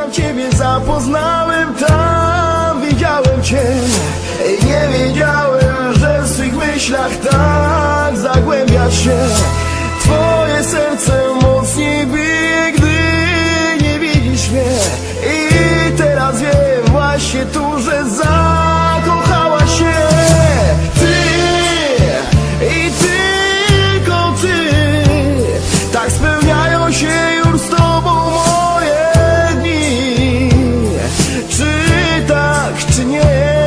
tam Ciebie zapoznałem, tam widziałem Cię. Nie wiedziałem, że w swych myślach tak zagłębiasz się. Twoje serce mocniej bije, gdy nie widzisz mnie. I teraz wiem właśnie tu, że zakochałaś się. Ty i tylko Ty, tak spełniają się już z Tobą moje dni. Czy tak, czy nie,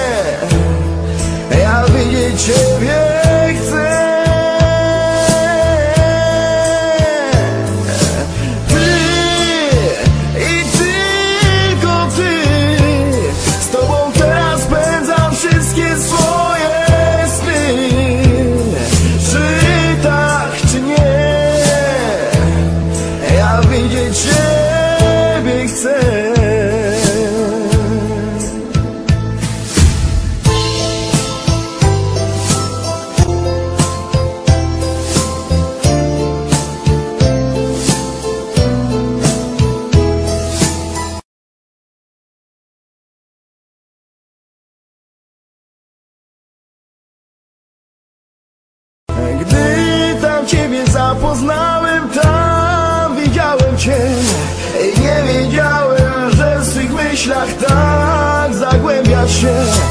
ja widzieć Ciebie chcę. Ty i tylko Ty, z Tobą teraz spędzam wszystkie swoje sny. Czy tak, czy nie, ja widzieć Ciebie chcę. Gdy tam Ciebie zapoznałem, tam widziałem Cię. Nie wiedziałem, że w swych myślach tak zagłębiasz się.